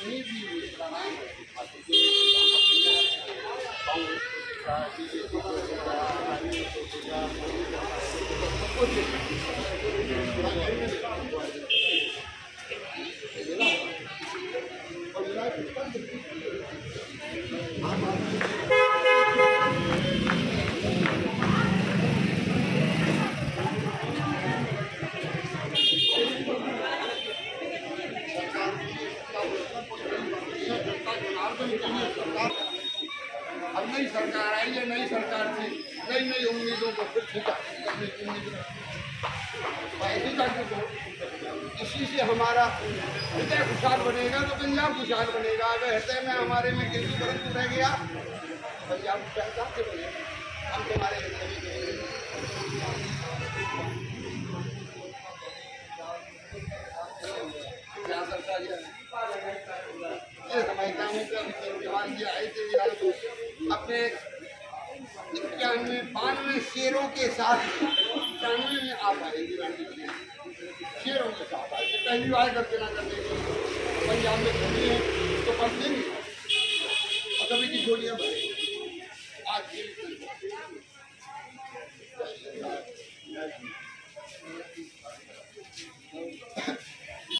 कहीं भी अब नई सरकार आई है, नई सरकार थी, नई नई उम्मीदों को फिर खींचा। इसी से हमारा हृदय खुशहाल बनेगा तो पंजाब खुशहाल बनेगा। अगर हृदय में हमारे में गिरती रह गया पंजाब खुशहाल से बनेगा। हम तुम्हारे हृदय में क्या सरकार ये समझता हूँ कि आए थे अपने 91-92 शेरों के साथ 91 में आप आएगी शेरों के साथ आए। पहली बार करके ना करने पंजाब में खड़ी है तो कर देंगे और कभी की गोलियां भरेंगे आज